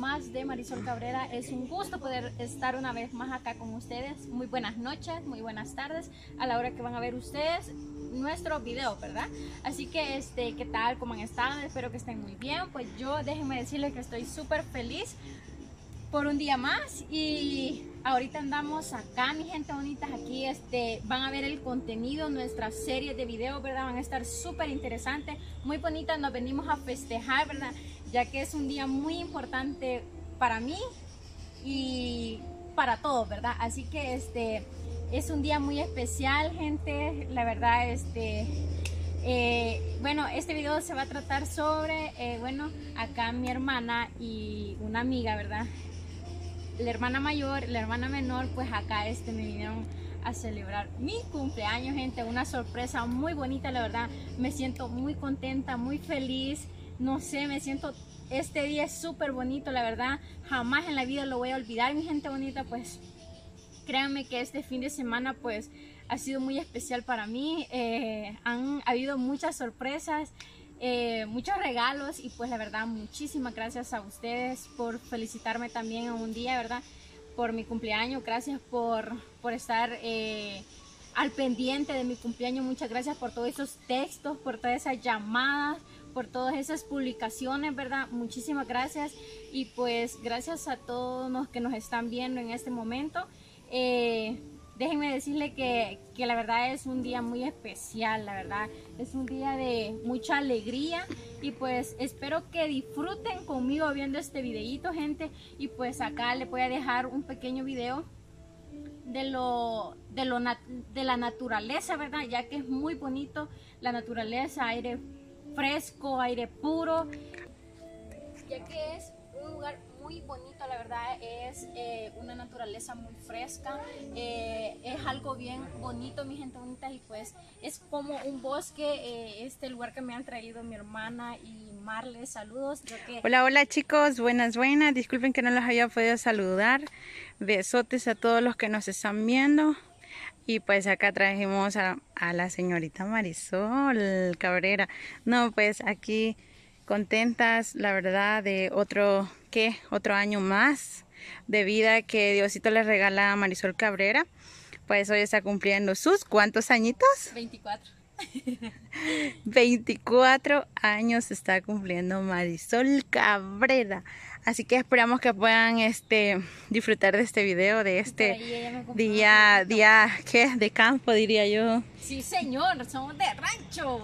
más de Marisol Cabrera. Es un gusto poder estar una vez más acá con ustedes. Muy buenas noches, muy buenas tardes a la hora que van a ver ustedes nuestro video, ¿verdad? Así que ¿qué tal? ¿Cómo han estado? Espero que estén muy bien. Pues yo déjenme decirles que estoy súper feliz por un día más y ahorita andamos acá, mi gente bonitas, aquí van a ver el contenido, nuestras series de videos, ¿verdad? Van a estar súper interesantes, muy bonitas. Nos venimos a festejar, ¿verdad? Ya que es un día muy importante para mí y para todos, ¿verdad? Así que es un día muy especial, gente. La verdad, bueno, este video se va a tratar sobre, bueno, acá mi hermana y una amiga, ¿verdad? La hermana mayor, la hermana menor, pues acá me vinieron a celebrar mi cumpleaños, gente. Una sorpresa muy bonita, la verdad. Me siento muy contenta, muy feliz. No sé, me siento, este día es súper bonito, la verdad. Jamás en la vida lo voy a olvidar, mi gente bonita. Pues créanme que este fin de semana pues ha sido muy especial para mí. Han habido muchas sorpresas, muchos regalos y pues la verdad muchísimas gracias a ustedes por felicitarme también en un día, ¿verdad? Por mi cumpleaños. Gracias por estar al pendiente de mi cumpleaños. Muchas gracias por todos esos textos, por todas esas llamadas, por todas esas publicaciones, ¿verdad? Muchísimas gracias y pues gracias a todos los que nos están viendo en este momento. Déjenme decirle que la verdad es un día muy especial, la verdad es un día de mucha alegría y pues espero que disfruten conmigo viendo este videito, gente. Y pues acá les voy a dejar un pequeño video de la naturaleza, ¿verdad? Ya que es muy bonito la naturaleza, aire fresco, aire puro, ya que es un lugar muy bonito, la verdad. Es una naturaleza muy fresca, es algo bien bonito, mi gente bonita, y pues es como un bosque, este lugar que me han traído mi hermana y Marle. Saludos. Hola, hola chicos, buenas, disculpen que no los había podido saludar. Besotes a todos los que nos están viendo. Y pues acá trajimos a la señorita Marisol Cabrera. No, pues aquí contentas, la verdad, de otro año más de vida que Diosito le regala a Marisol Cabrera. Pues hoy está cumpliendo sus ¿cuántos añitos? 24. 24 años está cumpliendo Marisol Cabrera. Así que esperamos que puedan disfrutar de este video, de este día ¿qué? De campo, diría yo. Sí, señor, somos de rancho.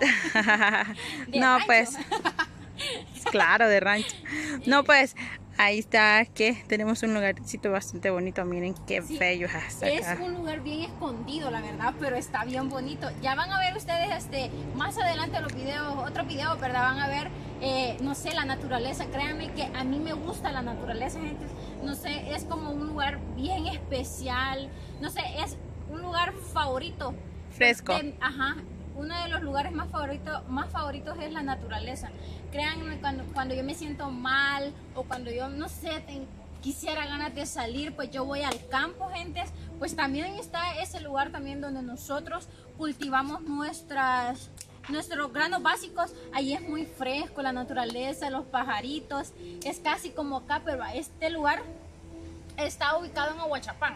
No, pues claro, de rancho. No, pues ahí está, que tenemos un lugarcito bastante bonito. Miren qué bello es hasta acá. Es un lugar bien escondido, la verdad, pero está bien bonito. Ya van a ver ustedes más adelante los videos, otros videos, ¿verdad? Van a ver, no sé, la naturaleza. Créanme que a mí me gusta la naturaleza, gente. No sé, es como un lugar bien especial. No sé, es un lugar favorito. Fresco. Ajá. Uno de los lugares más favoritos es la naturaleza. Créanme, cuando yo me siento mal o cuando yo, no sé, quisiera ganas de salir, pues yo voy al campo, gente. Pues también está ese lugar también donde nosotros cultivamos nuestros granos básicos. Allí es muy fresco, la naturaleza, los pajaritos. Es casi como acá, pero este lugar está ubicado en Ahuachapán.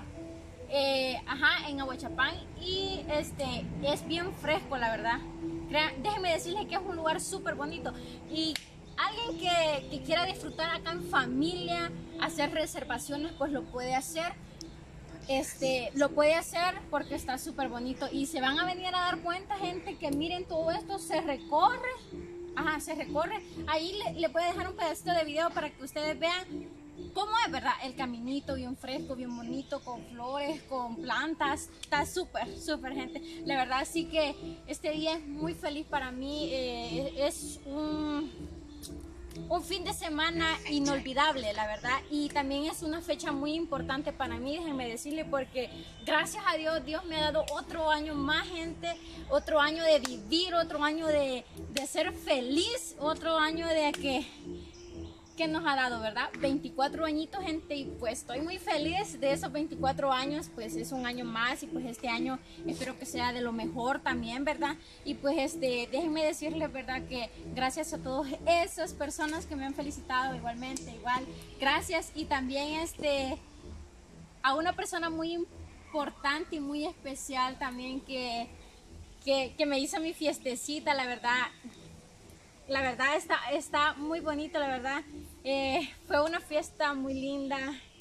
En Ahuachapán, y es bien fresco, la verdad. Déjenme decirles que es un lugar súper bonito y alguien que quiera disfrutar acá en familia, hacer reservaciones, pues lo puede hacer. Lo puede hacer porque está súper bonito y se van a venir a dar cuenta, gente, que miren, todo esto se recorre. Ajá, se recorre. Ahí le voy a dejar un pedacito de video para que ustedes vean cómo es, ¿verdad? El caminito bien fresco, bien bonito, con flores, con plantas. Está súper, súper, gente. La verdad sí que este día es muy feliz para mí. Es un fin de semana inolvidable, la verdad. Y también es una fecha muy importante para mí, déjenme decirle, porque gracias a Dios, Dios me ha dado otro año más, gente. Otro año de vivir, otro año de ser feliz, otro año de que que nos ha dado, ¿verdad? 24 añitos, gente, y pues estoy muy feliz de esos 24 años, pues es un año más y pues este año espero que sea de lo mejor también, ¿verdad? Y pues déjenme decirles, ¿verdad? Que gracias a todas esas personas que me han felicitado igualmente, gracias, y también a una persona muy importante y muy especial también que me hizo mi fiestecita, la verdad está muy bonito, la verdad. Fue una fiesta muy linda,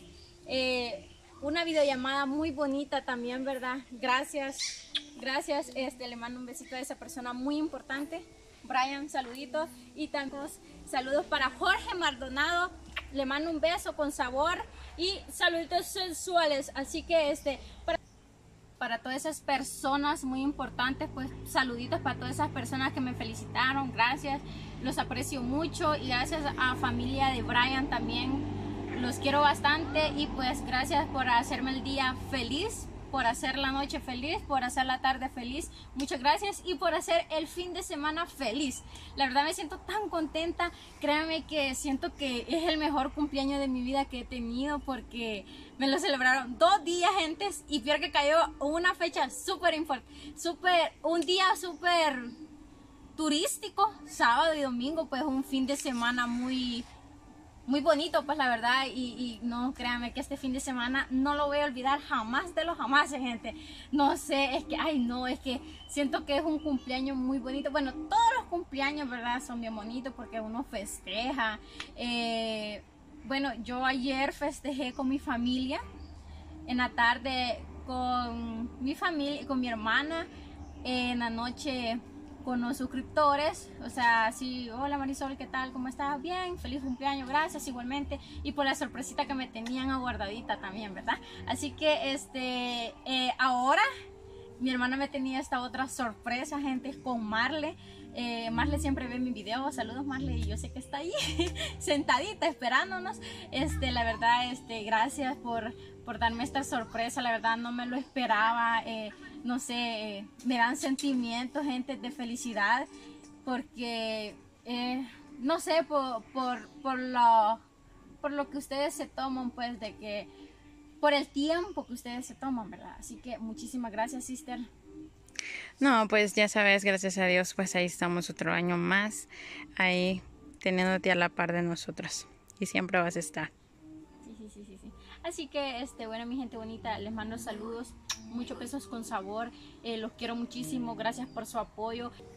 una videollamada muy bonita también, ¿verdad? Gracias, le mando un besito a esa persona muy importante. Brian, saluditos, y tantos saludos para Jorge Maldonado, le mando un beso con sabor y saluditos sensuales, así que para todas esas personas muy importantes, pues saluditos para todas esas personas que me felicitaron, gracias, los aprecio mucho, y gracias a familia de Brian también, los quiero bastante, y pues gracias por hacerme el día feliz, por hacer la noche feliz, por hacer la tarde feliz, muchas gracias, y por hacer el fin de semana feliz. La verdad me siento tan contenta, créanme que siento que es el mejor cumpleaños de mi vida que he tenido, porque me lo celebraron 2 días antes, y peor que cayó una fecha súper importante, un día súper turístico, sábado y domingo, pues un fin de semana muy bonito, pues la verdad, y no, créanme que este fin de semana no lo voy a olvidar jamás de los jamás, gente. No sé, es que siento que es un cumpleaños muy bonito. Bueno, todos los cumpleaños, ¿verdad? Son bien bonitos porque uno festeja. Bueno, yo ayer festejé con mi familia, en la tarde con mi familia, con mi hermana, en la noche con los suscriptores, o sea, sí, hola Marisol, ¿qué tal? ¿Cómo estás? Bien, feliz cumpleaños, gracias igualmente, y por la sorpresita que me tenían aguardadita también, ¿verdad? Así que ahora mi hermana me tenía esta otra sorpresa, gente, con Marle. Marle siempre ve mi video, saludos Marle, y yo sé que está ahí sentadita esperándonos. La verdad, gracias por darme esta sorpresa, la verdad no me lo esperaba. No sé, me dan sentimientos, gente, de felicidad, porque no sé, por lo que ustedes se toman, pues, por el tiempo que ustedes se toman, ¿verdad? Así que muchísimas gracias, sister. No, pues ya sabes, gracias a Dios, pues ahí estamos otro año más, ahí teniéndote a la par de nosotros, y siempre vas a estar. Sí. Así que, bueno, mi gente bonita, les mando saludos, muchos besos con sabor, los quiero muchísimo, gracias por su apoyo.